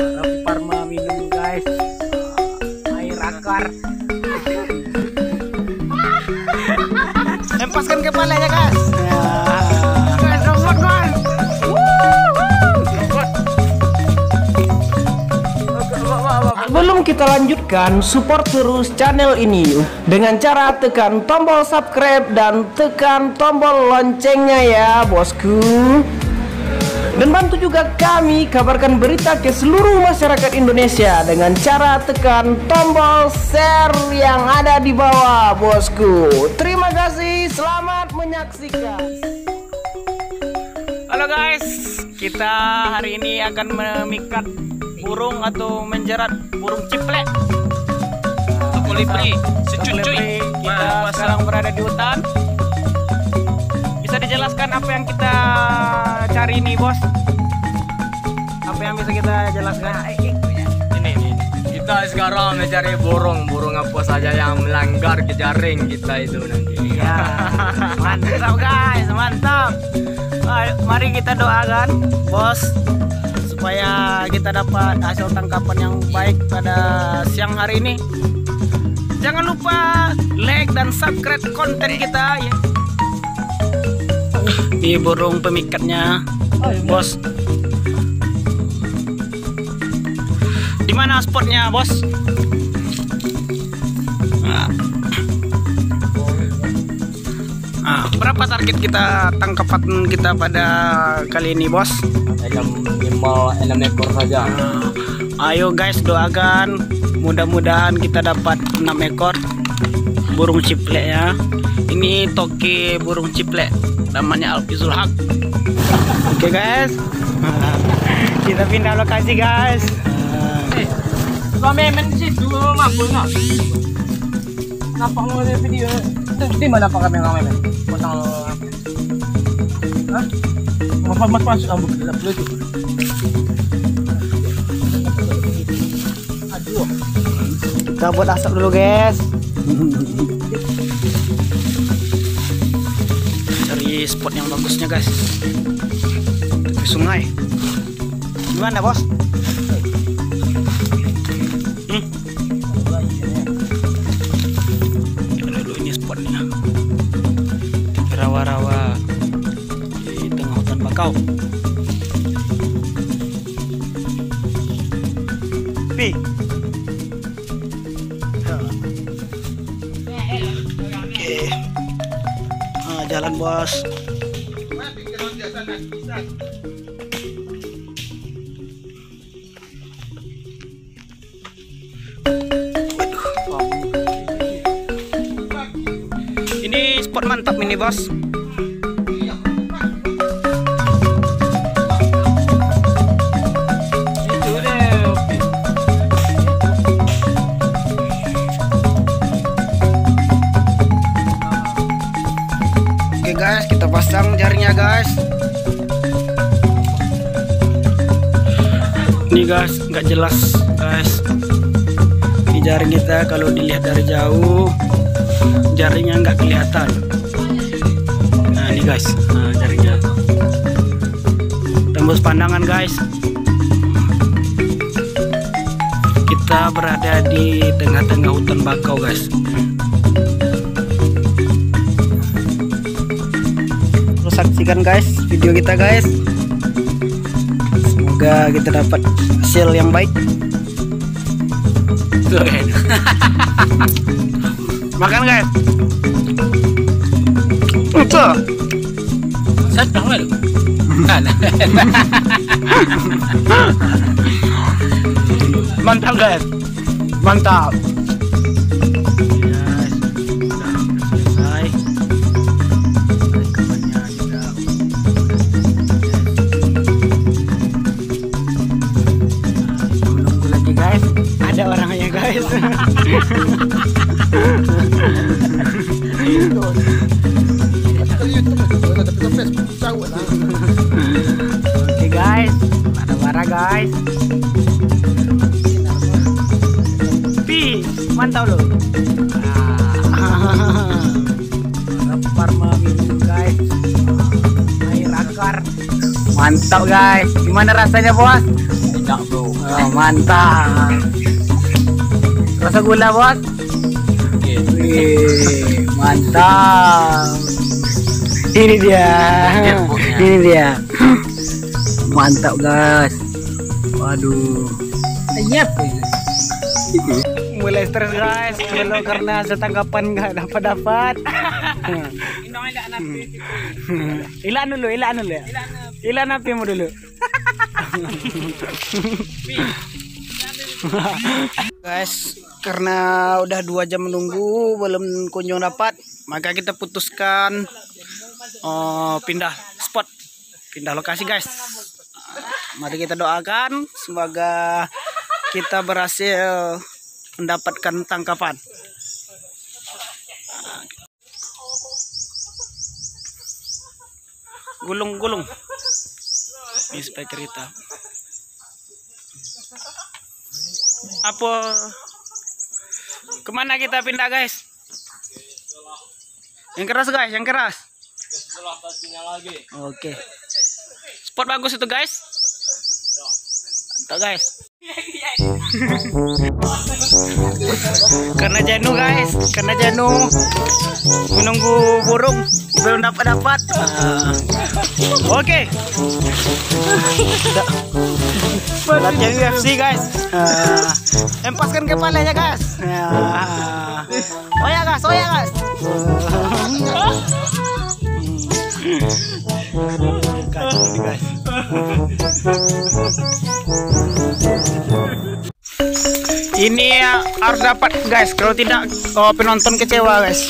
Raffi Parma minum guys, air akar. Hempaskan kepalanya guys. Guys, robot guys. Sebelum kita lanjutkan, support terus channel ini dengan cara tekan tombol subscribe dan tekan tombol loncengnya ya bosku. Dan bantu juga kami kabarkan berita ke seluruh masyarakat Indonesia dengan cara tekan tombol share yang ada di bawah bosku. Terima kasih, selamat menyaksikan. Halo guys, kita hari ini akan memikat burung atau menjerat burung ciplek. Kolibri, secucuy. Kita sekarang berada di hutan. Bisa dijelaskan apa yang kita cari ini, bos? Apa yang bisa kita jelaskan? Ini. Kita sekarang mencari burung apa saja yang melanggar ke jaring kita itu nanti. Iya, mantap guys, mantap. Mari kita doakan, bos, supaya kita dapat hasil tangkapan yang baik pada siang hari ini. Jangan lupa like dan subscribe konten kita ya. Ini burung pemikatnya, bos. Di mana spotnya, bos? Berapa target kita tangkapan kita pada kali ini, bos? Minimal 6 ekor saja. Ayo guys, doakan mudah-mudahan kita dapat 6 ekor burung ciplek ya. Ini toke burung ciplek, namanya Alfizul Haq. Oke guys, kita pindah lokasi guys. Memen situ mampu nggak? Nampak mau ada video? Di mana pak kami ngamen? Potong apa? Hah? Mas masuk ambil tidak perlu itu. Aduh. Kita buat asap dulu guys. Cari spot yang bagusnya guys. Tepi sungai. Gimana bos? Kita dulu ini spotnya. Rawa-rawa di tengah hutan bakau. Pi. Oke. Jalan bos. Ini spot mantap ini bos. Oke guys, kita pasang jaringnya guys. Ini guys, nggak jelas guys. Ini jaring kita kalau dilihat dari jauh, jaringnya nggak kelihatan. Nah ini guys, nah, jaringnya tembus pandangan guys. Kita berada di tengah-tengah hutan bakau guys. Terus saksikan guys video kita guys. Semoga kita dapat hasil yang baik. Makan guys. Itu. Sedang lah. Mantap guys. Mantap. Ada orangnya guys. Oke guys, marah-marah guys. Pi, mantap loh. Raffi Parma minum guys, air akar. Mantap guys. Gimana rasanya bos? Tidak bro. Oh, mantap. Rasa gula bos? Wih, mantap. Ini dia. Ini dia. Mantap guys. Waduh. Anyap. Mulai stres guys, kalau karena hasil tangkapan nggak dapat. Ilan dulu ya. Ilan apimu dulu. Guys, karena udah 2 jam menunggu belum kunjung dapat, maka kita putuskan pindah spot, pindah lokasi guys. Mari kita doakan semoga kita berhasil mendapatkan tangkapan. Gulung ini supaya cerita apa kemana kita pindah guys? Yang keras guys, yang keras. Oke, spot bagus itu guys. Mantap guys. Karena jenuh guys, karena jenuh menunggu burung belum dapat. Oke. Latihan UFC guys. Empaskan kepalanya guys. Oh ya guys. Kacau nih guys. Ini ya, harus dapat guys, kalau tidak penonton kecewa guys.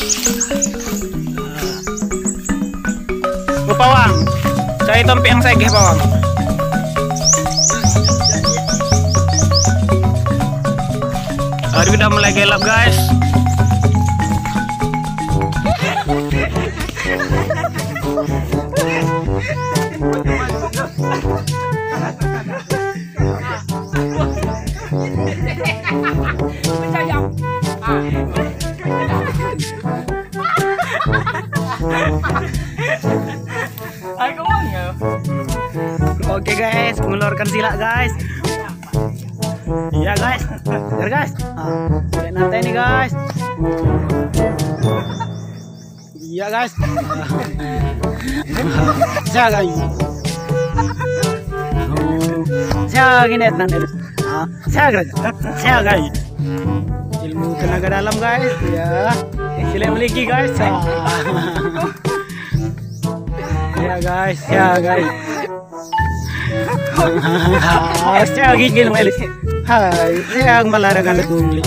Pawang, cari tompi yang segeh pawang. Hari udah mulai gelap guys. Oke guys, mengeluarkan sila guys. Iya guys, biar guys. Lihat nanti ini guys. Iya guys. Saya guys. Saya gini nanti. Saya guys. Ilmu tenaga dalam guys. Ya. Sila memiliki guys. Ya guys, saya gigil melis. Hai, saya melarang Anda kumpul.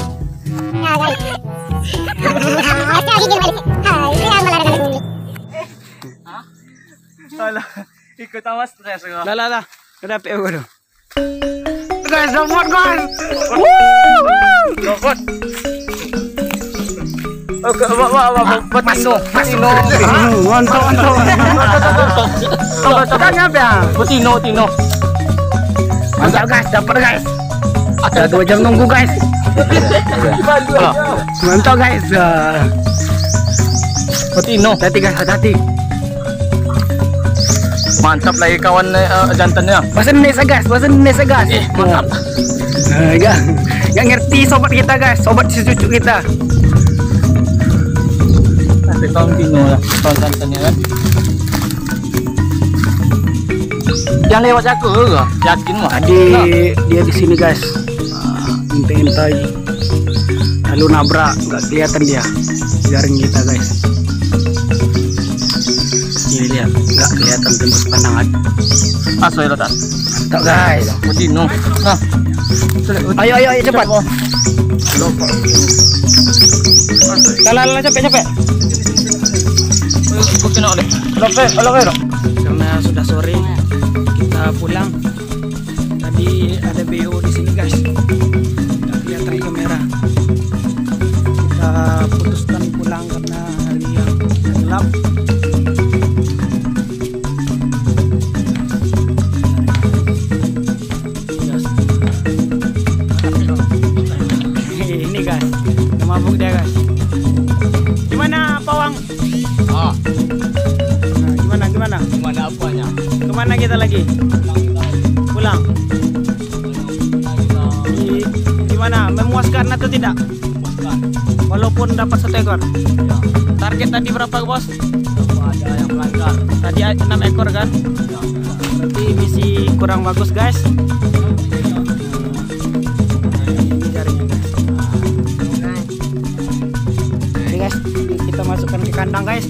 Alah, ikut awas stres gua. Lah. Udah PO dulu. Guys, dapat guys. Dapat. Oke, Patino. Mantap. Tanya apa? Tino. Mantap guys, dapat guys. Ada 2 jam nunggu guys. Mantap guys. Patino. Hati-hati. Mantap lagi kawan jantannya. Bahasa Indonesia guys. Mantap. Gak ngerti sobat kita guys, sobat si cucu kita. Nanti kawan Tino lah, kawan jantannya kan. Yang lewat aku enggak? Yakin mah. Tadi dia di sini guys. Intai. Lalu nabrak, nggak kelihatan dia. Jaring kita guys. Ini dia, nggak kelihatan tembus pandangan. Asal letak. Mantap guys. Tino. Nah. Ayo cepat. Lala capek. Tino deh. Oke. Karena sudah sore, kita pulang. Tadi ada BO di sini guys. Nggak kelihatan kamera. Kita putuskan pulang karena hari yang gelap. Ini guys, mabuk dia guys. Gimana pawang? Gimana? Gimana apanya? Kemana kita lagi? Pulang. gimana? Memuaskan atau tidak? Bukan. Walaupun dapat 1 ekor. Ya. Target tadi berapa bos? Ada yang melanggar. Tadi 6 ekor kan? Ya. Berarti misi kurang bagus guys. Ini jaringnya guys. Oke guys, kita masukkan ke kandang guys.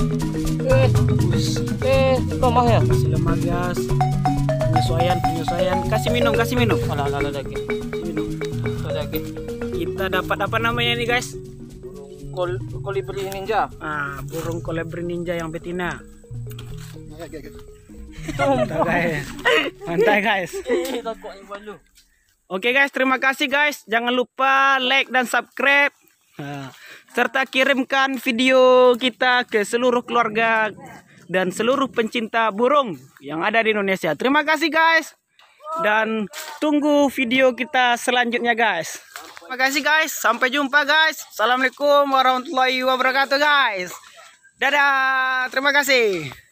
Lemah ya? Kasih lemah gas. Penyesuaian. Kasih minum. Alah lagi. Minum. Lagi. Kita dapat apa namanya nih guys? Kolibri ninja. Burung kolibri ninja yang betina. Mantap guys. Takut yang balu. Oke guys, terima kasih guys. Jangan lupa like dan subscribe. Serta kirimkan video kita ke seluruh keluarga dan seluruh pencinta burung yang ada di Indonesia. Terima kasih guys. Dan tunggu video kita selanjutnya guys. Terima kasih guys. Sampai jumpa guys. Assalamualaikum warahmatullahi wabarakatuh guys. Dadah. Terima kasih.